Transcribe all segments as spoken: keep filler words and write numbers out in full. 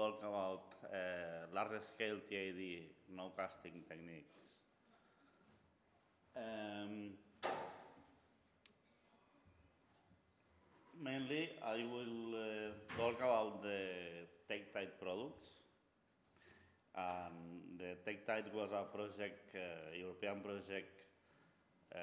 talk about uh, large-scale T I D nowcasting techniques. Um, mainly, I will uh, talk about the T I D products. Um, the T I D was a project, uh, European project, uh,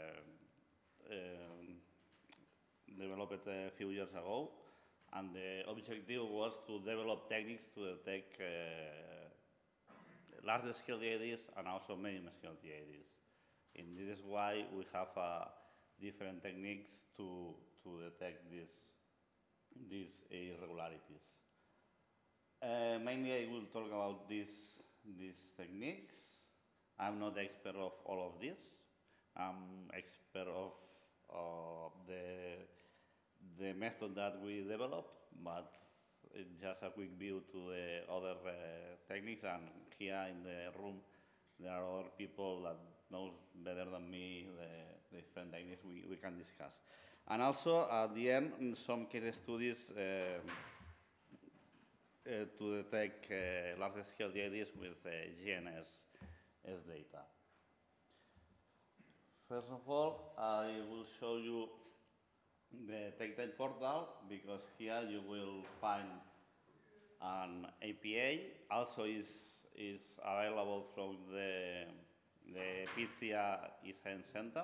um, developed a few years ago, and the objective was to develop techniques to detect uh, large-scale T I Ds and also medium-scale T I Ds. And this is why we have uh, different techniques to, to detect these, these irregularities. Uh, mainly I will talk about these, these techniques. I'm not expert of all of this. I'm expert of uh, the, the method that we developed, but just a quick view to the other uh, techniques, and here in the room there are other people that knows better than me the, the different techniques we, we can discuss. And also at the end, in some case studies uh, uh, to detect uh, large-scale T I Ds with uh, G N S S data. First of all, I will show you the T I D portal, because here you will find an A P I. Also is, is available from the, the PITHIA Science Center.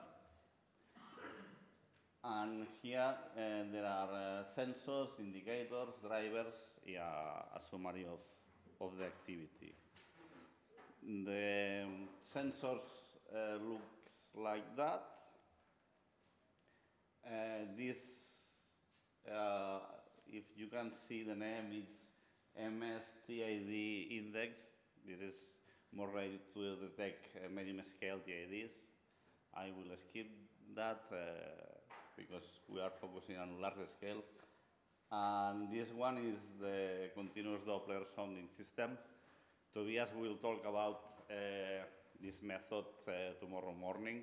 And here uh, there are uh, sensors, indicators, drivers, yeah, a summary of, of the activity. The sensors uh, looks like that. Uh, this, uh, if you can see the name, it's M S T I D index. This is more ready to detect uh, medium-scale T I Ds. I will skip that uh, because we are focusing on large scale. And this one is the continuous Doppler sounding system. Tobias will talk about uh, this method uh, tomorrow morning.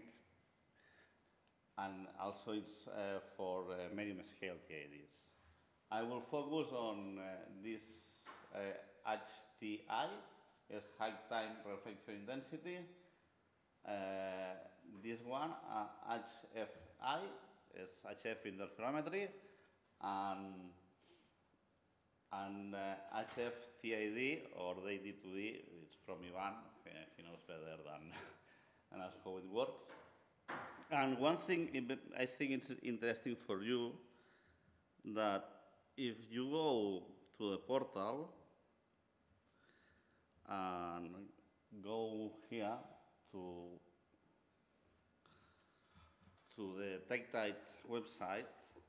And also it's uh, for uh, medium-scale T I Ds. I will focus on uh, this uh, H T I, is high time reflection intensity. Uh, this one, uh, H F I, is H F interferometry, and, and uh, H F T I D, or D D two D, it's from Ivan, uh, he knows better than, than us how it works. And one thing I think it's interesting for you, that if you go to the portal and go here to, to the T I D website,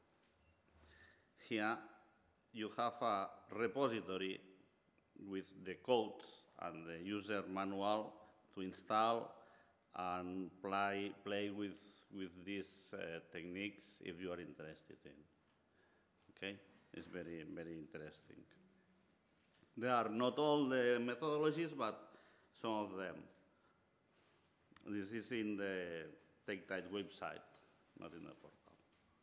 here you have a repository with the codes and the user manual to install and play, play with, with these uh, techniques if you are interested in. Okay? It's very, very interesting. There are not all the methodologies, but some of them. This is in the T I D website, not in the portal.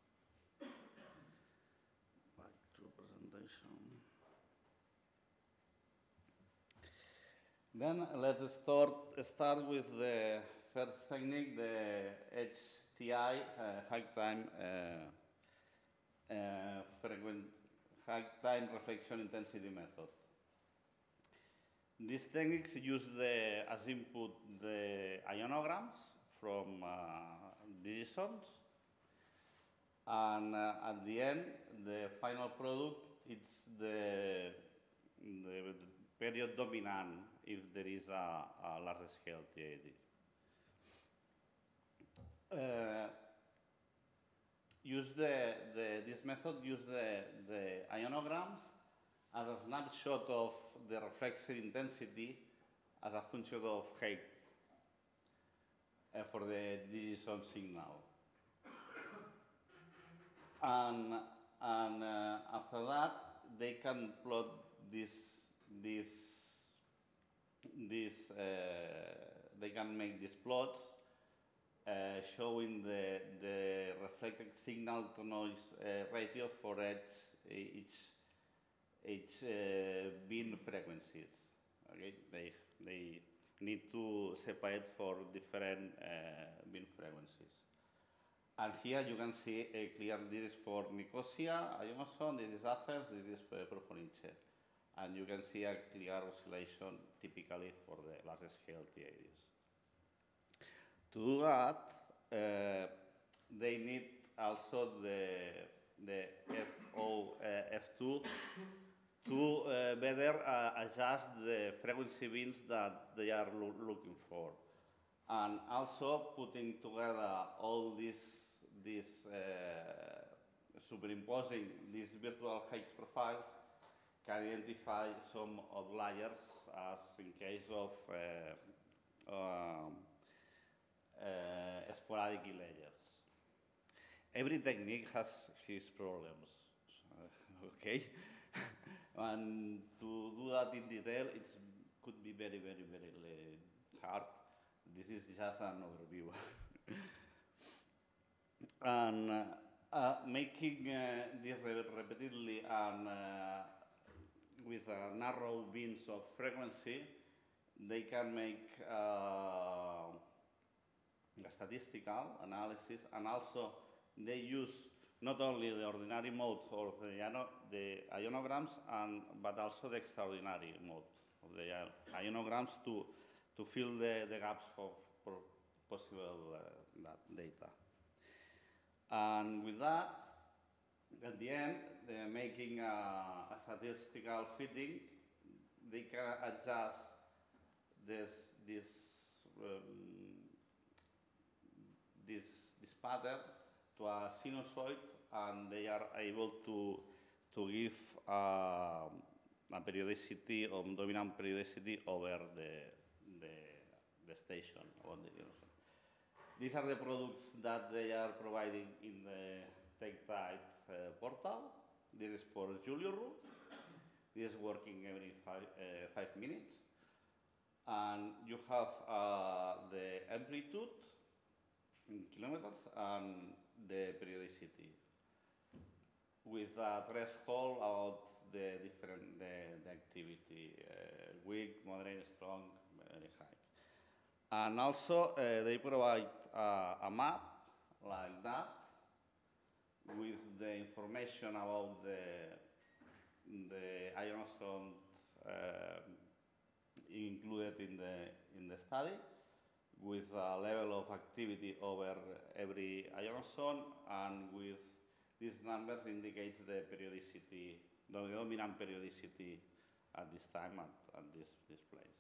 Back to presentation. Then let's start, start with the first technique, the H T I, uh, high time uh, uh, frequent high time reflection intensity method. These techniques use the, as input the ionograms from uh, digisons, and uh, at the end, the final product, it's the, the, the period dominant if there is a, a large scale T I D. Uh, use the, the, this method use the, the ionograms as a snapshot of the reflection intensity as a function of height uh, for the digison signal. And, and uh, after that, they can plot this, this, this uh, they can make these plots uh, showing the, the reflected signal to noise uh, ratio for each, each each uh, bin frequencies. Okay, they they need to separate for different uh, bin frequencies. And here you can see a clear, this is for Nicosia, Ionoson, this is Athens, this is Proponice. And you can see a clear oscillation typically for the large scale T I Ds. To do that, uh, they need also the, the F O, uh, F two to uh, better uh, adjust the frequency bins that they are lo looking for. And also putting together all these, these uh, superimposing these virtual height profiles can identify some outliers as in case of uh, um, uh, sporadic layers. Every technique has its problems, okay? And to do that in detail, it could be very, very, very hard. This is just an overview. And uh, uh, making uh, this repeatedly and uh, with uh, narrow bins of frequency, they can make uh, a statistical analysis, and also they use not only the ordinary mode of the, the ionograms, and, but also the extraordinary mode of the ionograms to, to fill the, the gaps of possible uh, that data. And with that, at the end, they're making a, a statistical fitting. They can adjust this, this, um, this, this pattern to a sinusoid, and they are able to, to give uh, a periodicity or dominant periodicity over the, the, the station. Or the, you know, so these are the products that they are providing in the Take T I D uh, portal. This is for Julio rule. This is working every five, uh, five minutes. And you have uh, the amplitude in kilometers and the periodicity with a threshold about the different the, the activity, uh, weak, moderate, strong, very high. And also uh, they provide uh, a map like that with the information about the the ionosome uh, included in the in the study, with a level of activity over every ionosome, and with these numbers indicates the periodicity, the dominant periodicity at this time at, at this, this place.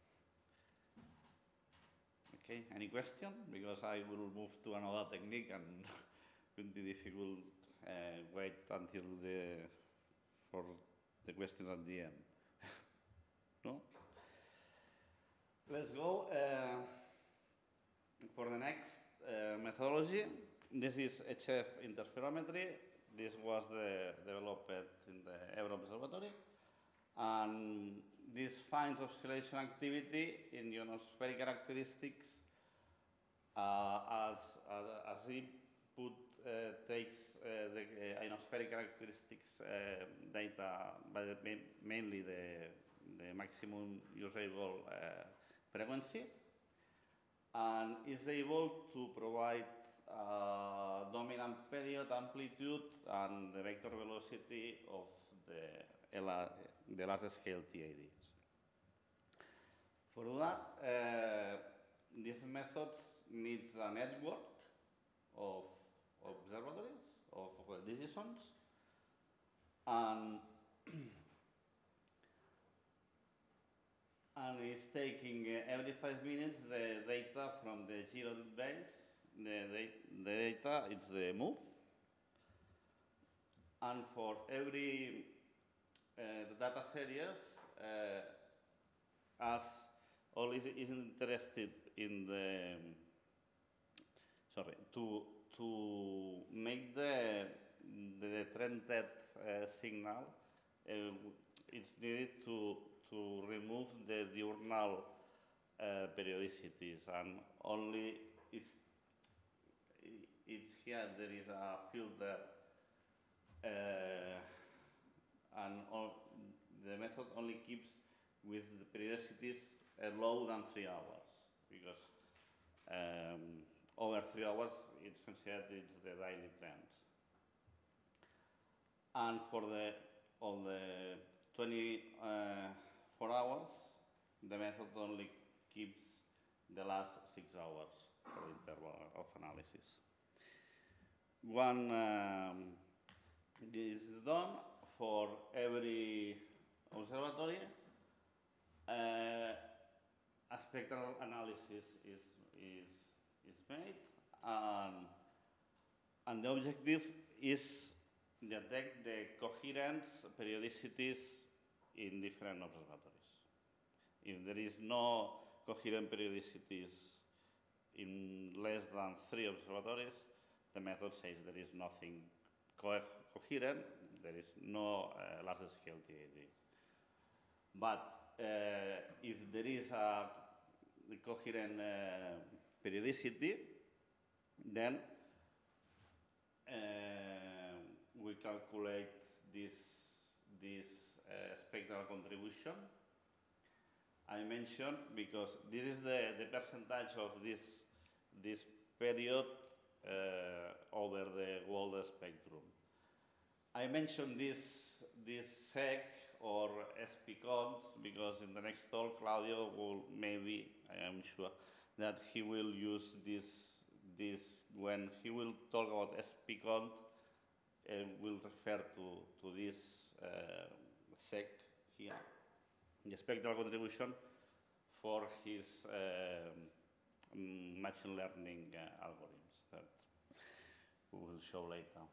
Okay, any question? Because I will move to another technique and it will be difficult uh, wait until the, for the questions at the end. No? Let's go. Uh, For the next uh, methodology, this is H F interferometry. This was the, developed in the Euro Observatory. And this finds oscillation activity in ionospheric characteristics uh, as, uh, as it put, uh, takes uh, the uh, ionospheric characteristics uh, data, but mainly the, the maximum usable uh, frequency, and is able to provide uh, dominant period, amplitude, and the vector velocity of the, the large scale T I Ds. For that, uh, this method needs a network of observatories, of decisions, and and it's taking uh, every five minutes the data from the zero base. The, the data, it's the move. And for every uh, the data series, uh, as all is, is interested in the, sorry, to, to make the, the trended uh, signal, uh, it's needed to to remove the diurnal uh, periodicities, and only it's, it's here there is a filter uh, and all, the method only keeps with the periodicities uh, lower than three hours, because um, over three hours it's considered it's the daily trend. And for the all the twenty-four hours, the method only keeps the last six hours for the interval of analysis. One, um, this is done for every observatory. Uh, a spectral analysis is, is, is made, and, and the objective is detect the coherent periodicities in different observatories. If there is no coherent periodicities in less than three observatories, the method says there is nothing co coherent, there is no uh, large-scale T I D. But uh, if there is a coherent uh, periodicity, then uh, we calculate this, this uh, spectral contribution. I mentioned because this is the, the percentage of this, this period uh, over the whole spectrum. I mentioned this, this S E C or S P count because in the next talk Claudio will maybe, I am sure, that he will use this, this when he will talk about S P count, uh, will refer to, to this uh, S E C here, the spectral contribution for his uh, machine learning uh, algorithms that we will show later.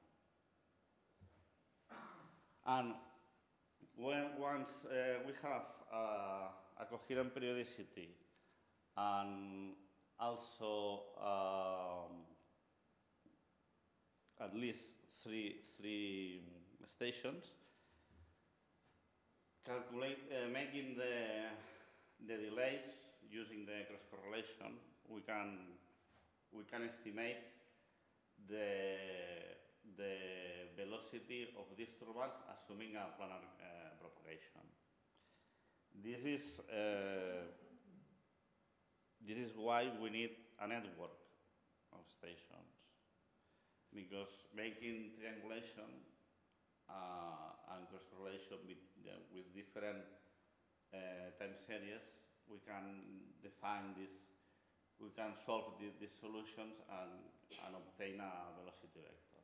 And when once uh, we have uh, a coherent periodicity and also um, at least three, three stations, calculate, uh, making the, the delays using the cross correlation, we can, we can estimate the, the velocity of disturbance assuming a planar uh, propagation. This is, uh, this is why we need a network of stations, because making triangulation uh, and cross correlation with, uh, with different uh, time series, we can define this, we can solve the, these solutions and, and obtain a velocity vector.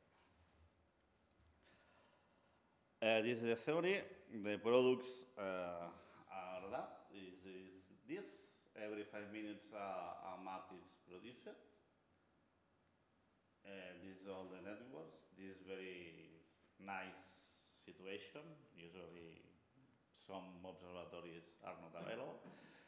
Uh, this is the theory. The products uh, are that. Is, is this. Every five minutes uh, a map is produced. Uh, this is all the networks. This is very nice situation. Usually some observatories are not available.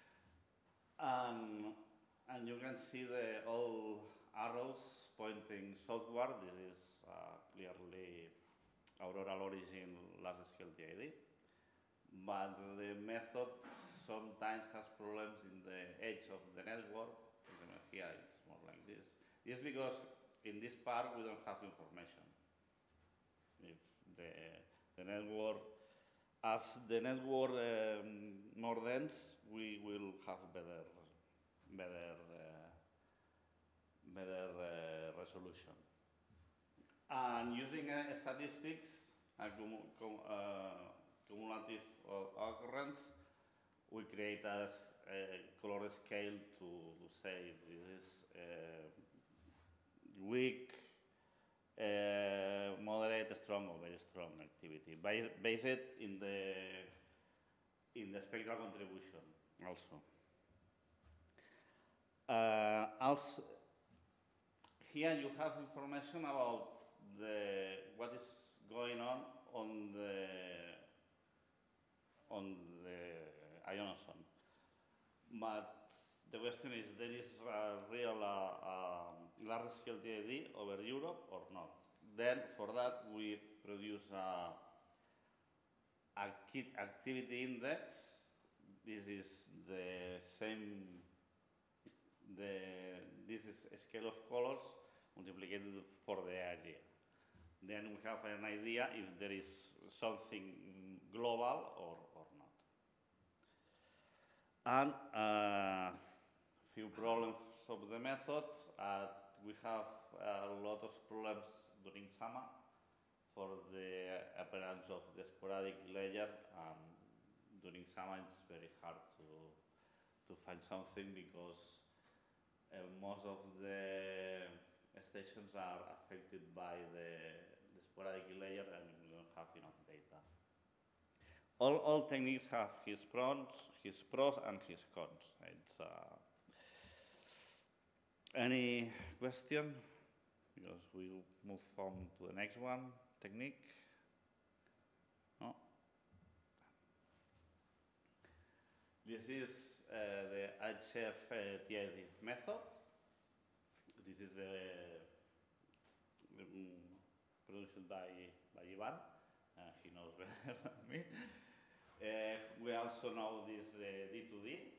Um, and you can see the all arrows pointing southward. This is uh, clearly auroral origin large-scale T I D. But the method sometimes has problems in the edge of the network. Here it's more like this. This is because in this part we don't have information. If the, the network, as the network um, more dense, we will have better, better, uh, better uh, resolution. And using uh, statistics, uh, cum cum uh, cumulative uh, occurrence, we create a, a color scale to, to say this is uh, weak, uh, moderate, strong, or very strong activity, based, based in the in the spectral contribution also. Uh, also, here you have information about the what is going on on the on the ionosphere. But the question is, there is a real uh, uh, large-scale T I D over Europe or not? Then, for that, we produce a, a kit activity index. This is the same, the, this is a scale of colors multiplied for the area. Then we have an idea if there is something global or, or not. And a uh, few problems of the method. Uh, we have a lot of problems during summer for the appearance of the sporadic layer, and during summer it's very hard to, to find something because uh, most of the stations are affected by the, the sporadic layer and we don't have enough data. All, all techniques have his pros, his pros and his cons. It's, uh, any question? Because we move on to the next one, technique. No? This is uh, the H F uh, T I D method. This is the um, produced by, by Ivan. Uh, he knows better than me. Uh, we also know this uh, D two D.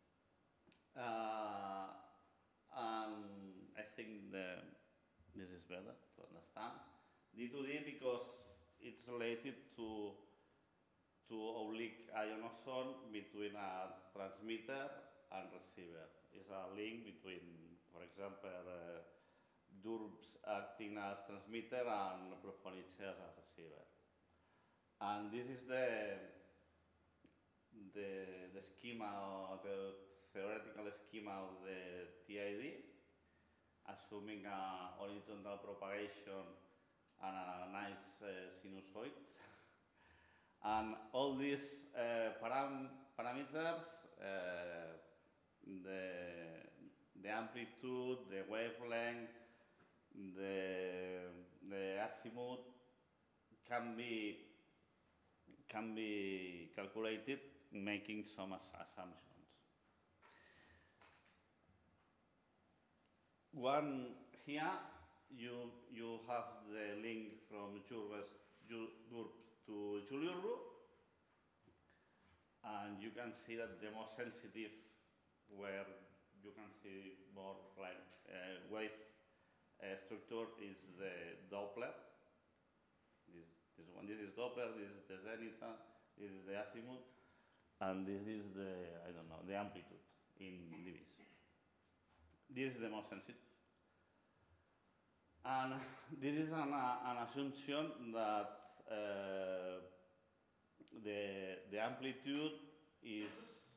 Uh, and I think the, this is better to understand. D two D because it's related to, to oblique ionoson between a transmitter and receiver. It's a link between, for example, uh, D U R Bs acting as transmitter and prophonics as a receiver. And this is the, the, the schema, or the theoretical schema of the T I D, assuming a horizontal propagation and a nice uh, sinusoid. And all these uh, param parameters, uh, the, the amplitude, the wavelength, the, the azimuth can be, can be calculated making some assumptions. One here, you, you have the link from D U R B to Juliuru, and you can see that the most sensitive, where you can see more like uh, wave uh, structure, is the Doppler. This, this one, this is Doppler, this is the zenith, this is the azimuth, and this is the, I don't know, the amplitude in dBs. This is the most sensitive. And this is an, uh, an assumption that uh, the, the amplitude is,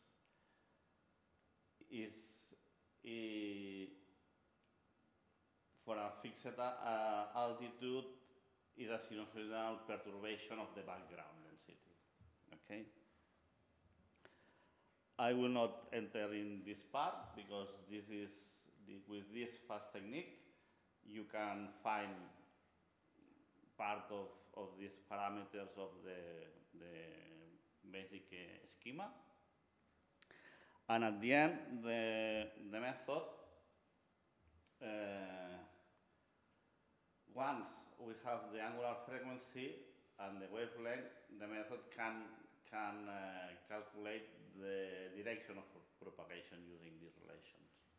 is, is for a fixed uh, altitude is a sinusoidal perturbation of the background density. Okay? I will not enter in this part because this is, the, with this fast technique, you can find part of, of these parameters of the, the basic uh, schema. And at the end, the, the method, uh, once we have the angular frequency and the wavelength, the method can, can uh, calculate the direction of propagation using these relations.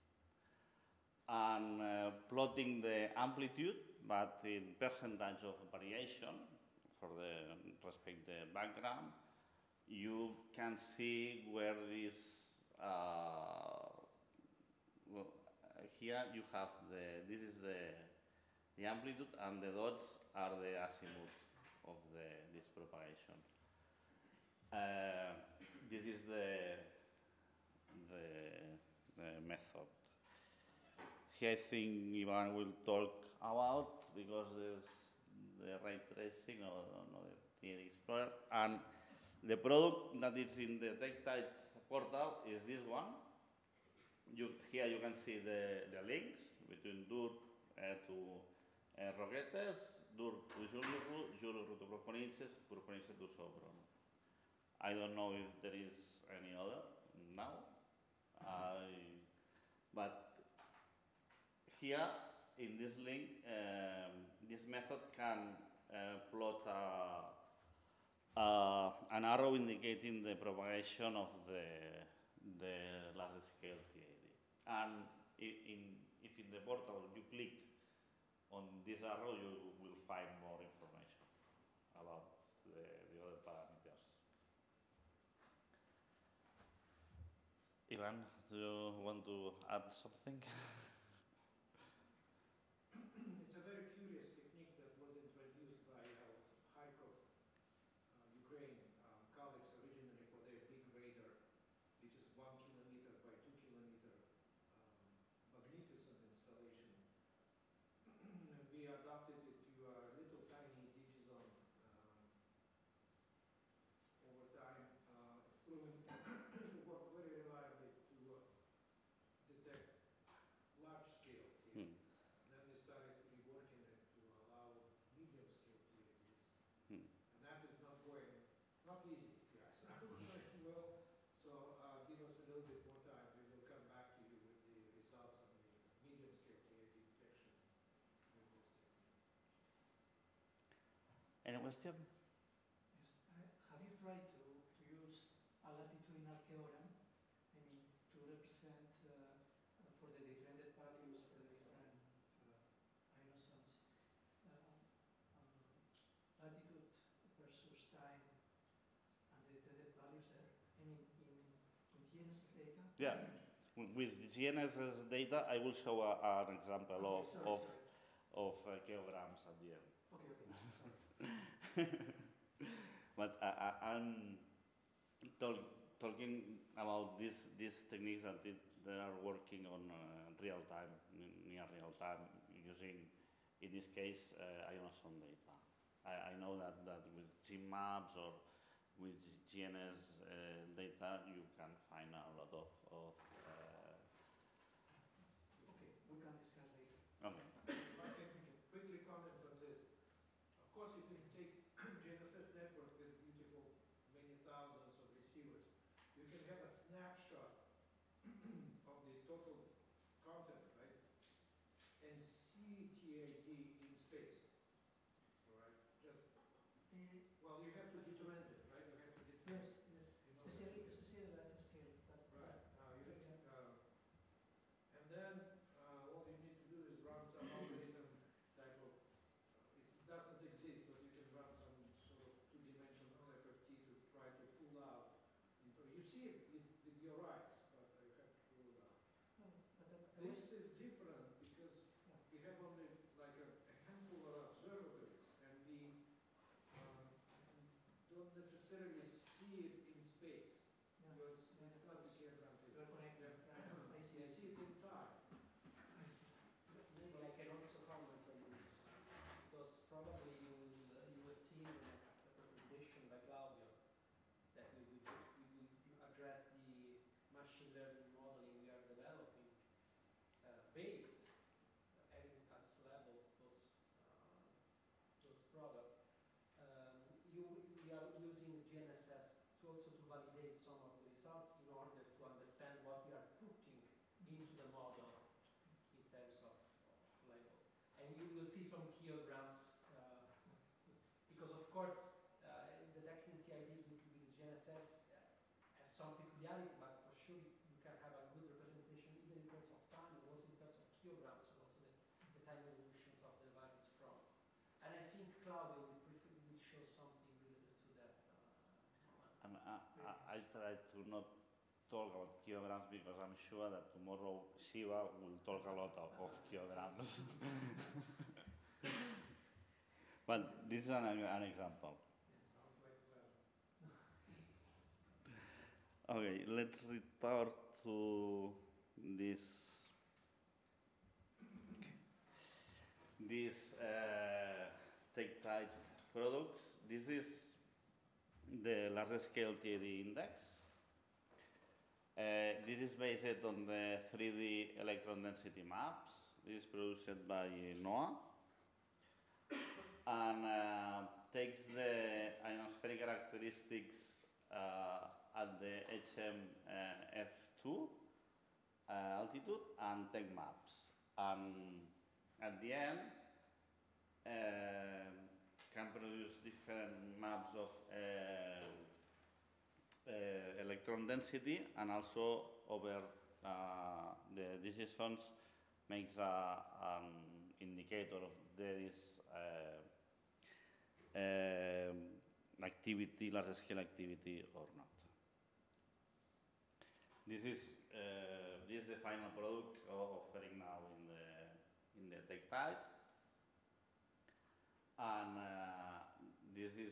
And uh, plotting the amplitude, but in percentage of variation for the respect the background, you can see where is, uh, well, here you have the, this is the, the amplitude, and the dots are the azimuth of the, this propagation. Uh, this is the, the, the method. Here I think Ivan will talk about, because there's the ray tracing or no, the T I D Explorer, and the product that is in the T I D portal is this one. You, here you can see the, the links between D U R uh, to uh, Roquetes, D U R to Juliuru, Juliuru to Prophonices, Prophonices to Sopron. I don't know if there is any other now, uh, but here, in this link, um, this method can uh, plot a, uh, an arrow indicating the propagation of the, the large scale T I D. And in, if in the portal you click on this arrow, you will find more information about the, the other parameters. Ivan, do you want to add something? It's a very curious technique that was introduced by our Kharkov, uh, Ukraine uh, colleagues originally for their big radar, which is one kilometer by two kilometer um, magnificent installation. We adapted it to a little tiny digizone um, over time. Uh, it's proven to work very reliably to uh, detect large scale T I Ds. Hmm. Then we started reworking it to allow medium scale T I Ds. Hmm. And that is not going, not easy, guys. Not going well. So uh, give us a little bit more time. We will come back to you with the results on the medium scale T I D detection with this technique. Any question? Yes. Uh, have you tried to, to use a latitudinal keogram, I mean, to represent uh, uh, for the detrended values for the different uh, ionosomes, uh, um, latitude versus time and the detrended values there? I mean, in, in T N S S data? Yeah. With G N S S data, I will show a, an example Okay, of, sorry, of, sorry. of uh, kilograms at the end. Okay, okay, sorry. But I, I, I'm talk, talking about these these techniques that it, they are working on uh, real time, near real time, using, in this case, uh, ionosome data. I, I know that, that with G maps or with G N S uh, data, you can find a lot of, of uh, Okay, we can discuss later. okay. If I can quickly comment on this. Of course, if you take G N S S network with beautiful many thousands of receivers, you can have a snapshot of the total content, right? And see T I D in space. All right? Just, Uh, well, you have to detrend it, right? You have to detrend yes, it. yes, You know especially, that. especially large scale. But, Right. Uh, you but, have, yeah. uh, and then uh, all you need to do is run some algorithm type of, uh, it doesn't exist, but you can run some sort of two-dimensional F F T to try to pull out info. You see it with, with your eyes, but you have to pull it out. No, but that, I This was- is different because yeah. we have only like a, a handful of observatories, and we um, don't necessarily see it in space. Yeah. Because Yeah, it's not the camera. You are connected. Yeah. I see. You see it in time. I see. Maybe I can also comment on this, because probably you will, uh, you will see in the next presentation by Claudio that we will, we will address the machine learning modeling we are developing uh, based, uh, having as levels those, uh, those products. Um, you, we are using G N S S to also to validate some of the results in order to understand what we are putting into the model in terms of, of labels. And you will see some kilograms, uh, because of course, uh, detecting T I Ds with, with G N S S uh, has some peculiarity, but for sure you can have a good representation even in terms of time and also in terms of kilograms, and also the, the time evolutions of the various fronts. And I think Claudio will, prefer, will show something related to that. Uh, And I, I, I try to not talk about kilograms because I'm sure that tomorrow Shiva will talk a lot of, of kilograms. But this is an, an example. Sounds like that. Okay, let's return to this these uh, take type products. This is the large scale T I D index. Uh, this is based on the three D electron density maps. This is produced by NOAA and uh, takes the ionospheric characteristics uh, at the H M F two uh, altitude and take maps. And at the end, uh, can produce different maps of uh, uh, electron density, and also over uh, the decisions makes a, an indicator of there is uh, um, activity, large scale activity or not. This is uh, this is the final product offering now in the in the T I D, and uh, this is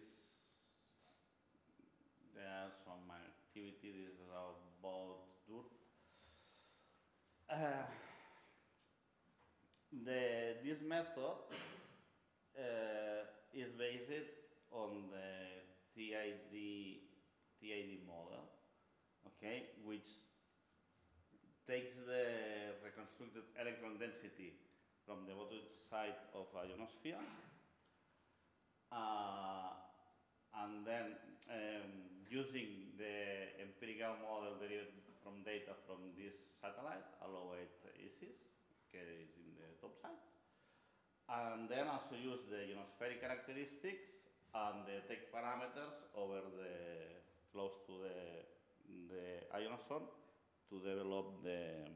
there are some activities about dirt. Uh, the this method uh, is based on the T I D T I D model, okay, which takes the reconstructed electron density from the bottom side of a ionosphere, uh, and then um, using the empirical model derived from data from this satellite, allow it ISIS, okay, is in the top side, and then also use the ionospheric characteristics and the tech parameters over the close to the the ionosphere to develop the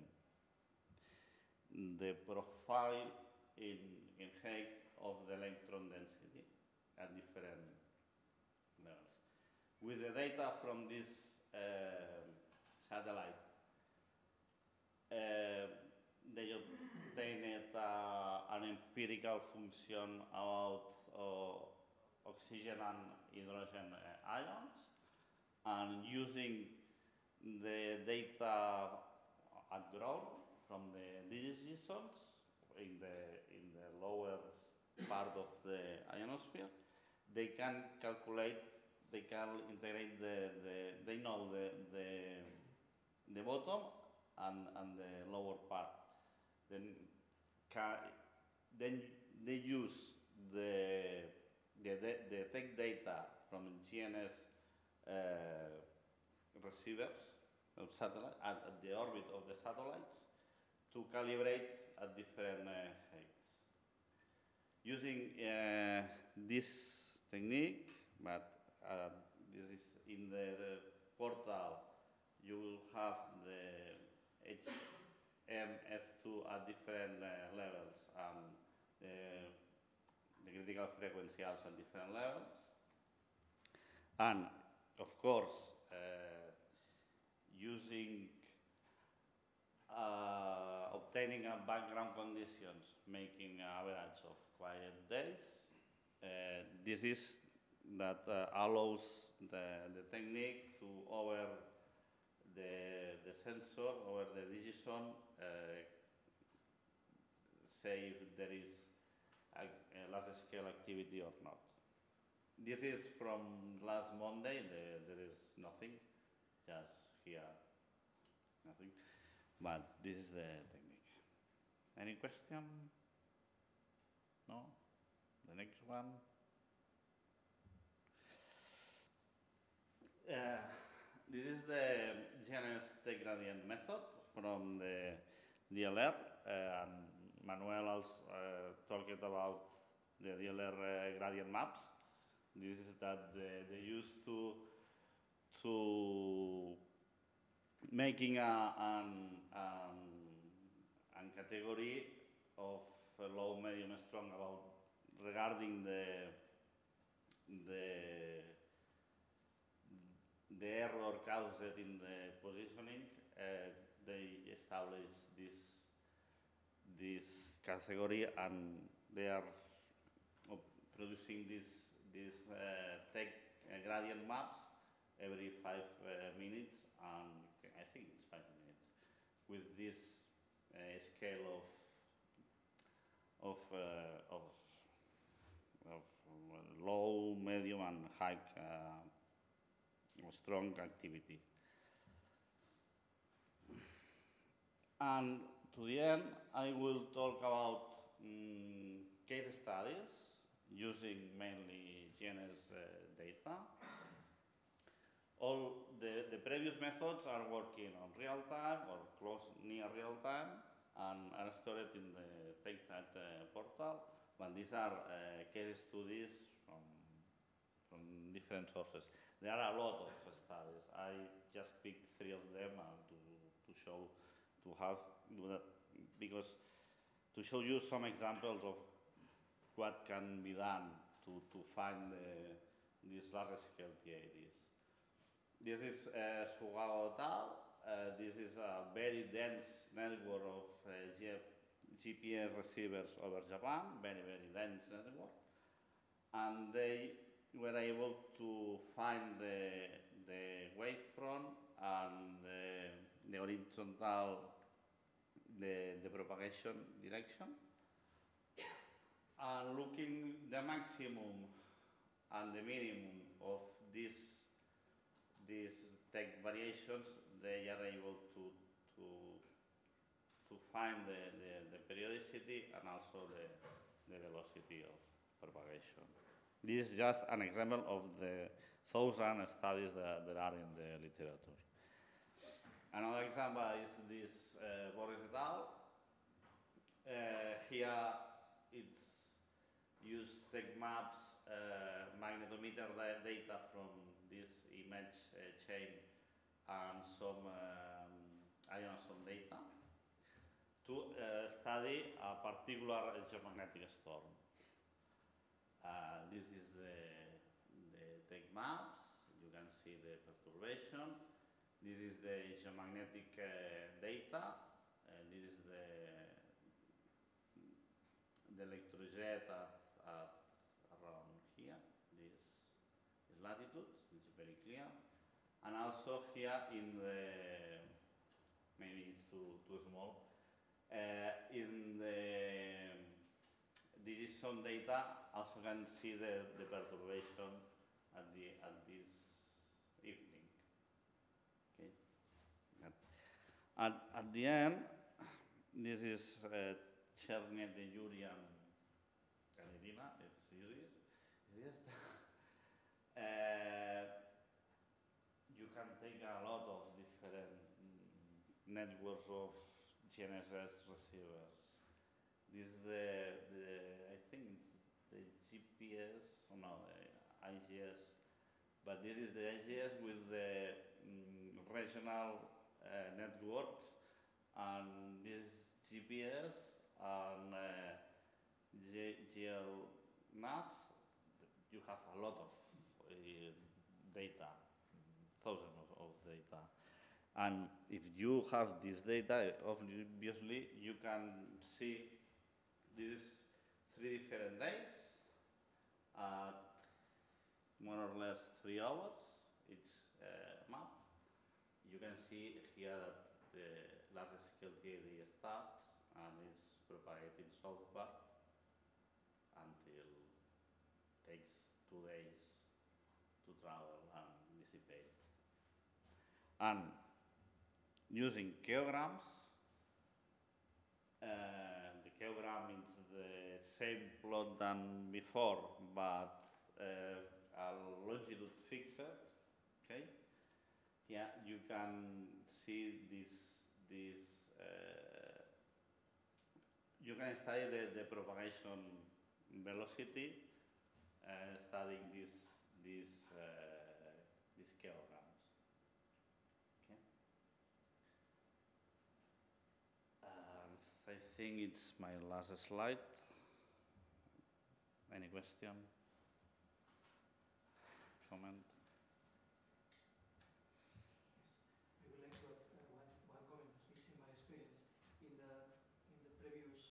the profile in in height of the electron density at different levels. With the data from this uh, satellite, uh, they obtained uh, an empirical function about uh, oxygen and hydrogen uh, ions, and using the data at ground from the digiSons in the in the lower part of the ionosphere, they can calculate, they can integrate the, the they know the the the bottom and and the lower part. Then ca then they use the the the, the tech data from G N S uh, receivers of satellite at, at the orbit of the satellites to calibrate at different uh, heights. Using uh, this technique, but uh, this is in the, the portal, you will have the H M F two at different uh, levels and the, the critical frequency also at different levels. And of course, uh, using uh, obtaining a background conditions, making an average of quiet days. Uh, this is that uh, allows the, the technique to over the, the sensor, over the digison, uh, say if there is a, a large scale activity or not. This is from last Monday, the, there is nothing, just here, nothing, but this is the technique. Any question? No? The next one? Uh, this is the G N S tech gradient method from the D L R. Uh, Manuel also uh, talked about the D L R uh, gradient maps. This is that they, they used to to making a an, an, an category of low, medium, strong about regarding the the the error caused in the positioning. Uh, they established this this category, and they are producing this these uh, tech uh, gradient maps every five uh, minutes, and I think it's five minutes, with this uh, scale of of uh, of, of low, medium, and high uh, strong activity. And to the end, I will talk about um, case studies using mainly G N S uh, data. All the, the previous methods are working on real time or close near real time and are stored in the T I D uh, portal, but these are uh, case studies from, from different sources. There are a lot of studies. I just picked three of them uh, to, to show, to have, because to show you some examples of what can be done to, to find uh, these large scale T I Ds. This is uh, Sugao et al. uh, this is a very dense network of uh, G P S receivers over Japan, very, very dense network. And they were able to find the, the wavefront and the, the horizontal, the, the propagation direction. And looking the maximum and the minimum of these, these tech variations, they are able to, to, to find the, the, the periodicity and also the, the velocity of propagation. This is just an example of the thousand studies that, that are in the literature. Another example is this uh, Boris et al. Uh, here it's use tech maps, uh, magnetometer data from this image uh, chain and some, um, I don't know, some data to uh, study a particular geomagnetic storm. Uh, this is the, the tech maps. You can see the perturbation. This is the geomagnetic uh, data. Uh, this is the, the electrojet at, at around here, this, this latitude, which is very clear. And also here in the, maybe it's too, too small, uh, in the, this is some data, also can see the, the perturbation at, the, at this evening. Okay. At, at the end, this is uh, Cherny, the Yuri, and Irina. It's easy. Easiest. uh, you can take a lot of different mm, networks of G N S S receivers. This is the, the I think it's the G P S, or no, the I G S, but this is the I G S with the mm, regional uh, networks, and this G P S and uh, G L N A S. You have a lot of uh, data, thousands of, of data. And if you have this data, obviously you can see these three different days at more or less three hours each uh, map. You can see here that the largest scale T I D starts and it's propagating southward until it takes two days to travel and dissipate. And using kilograms, uh, the kilogram is the same plot than before, but uh, a longitude fixed. Okay. Yeah, you can see this. This uh, you can study the, the propagation velocity, uh, studying this this uh, these kilograms. Okay. Uh, I think it's my last slide. Any question? Comment?